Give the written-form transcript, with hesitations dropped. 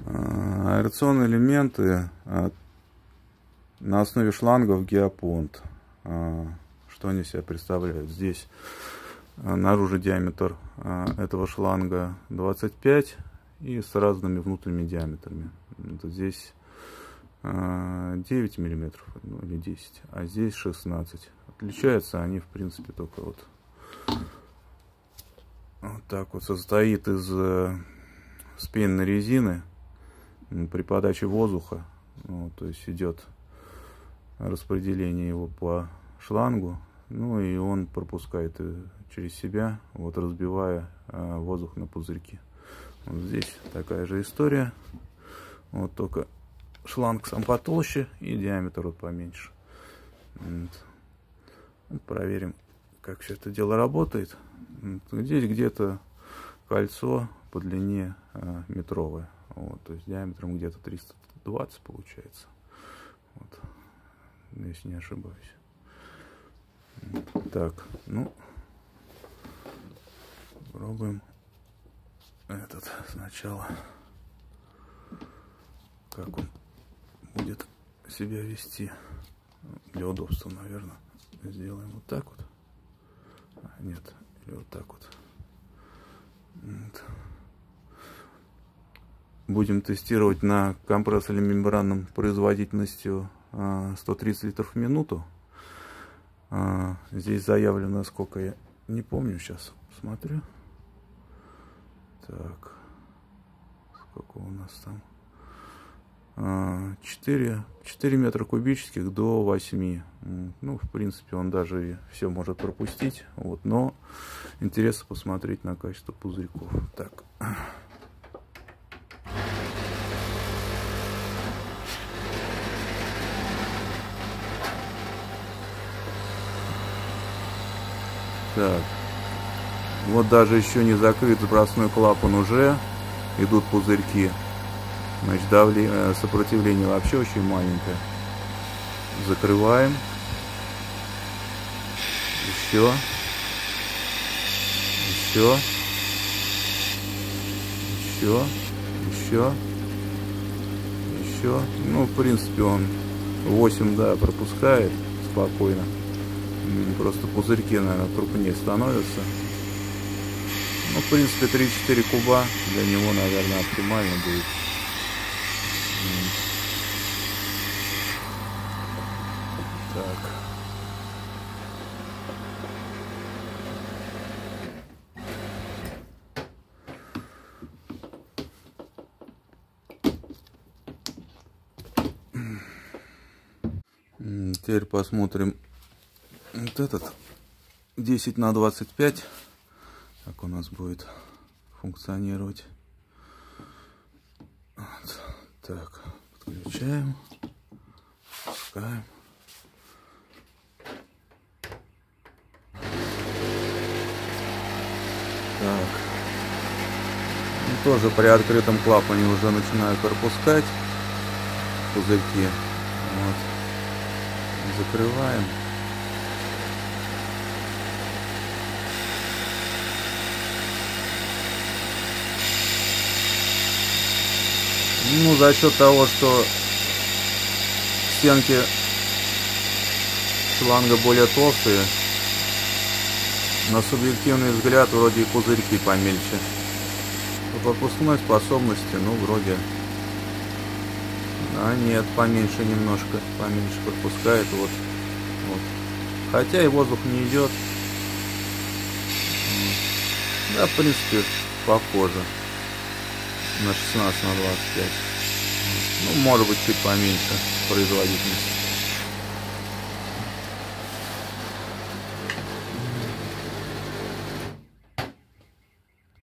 Аэрационные элементы на основе шлангов Геопонт. Что они себя представляют? Здесь наружу диаметр этого шланга 25 и с разными внутренними диаметрами. Здесь 9 миллиметров, ну, или 10, а здесь 16. Отличаются они, в принципе, только вот так вот. Состоит из спененной резины. При подаче воздуха, ну, то есть идет распределение его по шлангу, ну и он пропускает через себя, вот, разбивая воздух на пузырьки. Вот здесь такая же история, вот, только шланг сам потолще и диаметр вот поменьше. Вот. Проверим, как все это дело работает. Вот. Здесь где-то кольцо по длине метровое. Вот, то есть диаметром где-то 320 получается. Вот, если не ошибаюсь. Так, ну, пробуем этот сначала. Как он будет себя вести. Для удобства, наверное, сделаем вот так вот. Нет, или вот так вот. Вот. Будем тестировать на компрессоре мембранном производительностью 130 литров в минуту. Здесь заявлено, сколько, я не помню, сейчас смотрю. Так, сколько у нас там? 4 метра кубических до 8. Ну, в принципе, он даже и все может пропустить. Вот, но интересно посмотреть на качество пузырьков. Так. Так, вот даже еще не закрыт запасной клапан, уже идут пузырьки. Значит, сопротивление вообще очень маленькое. Закрываем. Еще. Еще. Ну, в принципе, он 8, да, пропускает спокойно. Просто пузырьки, наверное, крупнее становятся. Ну, в принципе, 3-4 куба для него, наверное, оптимально будет. Так. Теперь посмотрим вот этот 10 на 25, как у нас будет функционировать. Вот. Так, подключаем, пускаем. Так, и тоже при открытом клапане уже начинают пропускать пузырьки. Вот. Закрываем. Ну, за счет того, что стенки шланга более толстые, на субъективный взгляд вроде и пузырьки помельче. По пропускной способности, ну, вроде... А нет, поменьше немножко, поменьше пропускает, вот. Хотя и воздух не идет. Да, в принципе, похоже на 16 на 25. Ну, может быть, чуть поменьше производительность.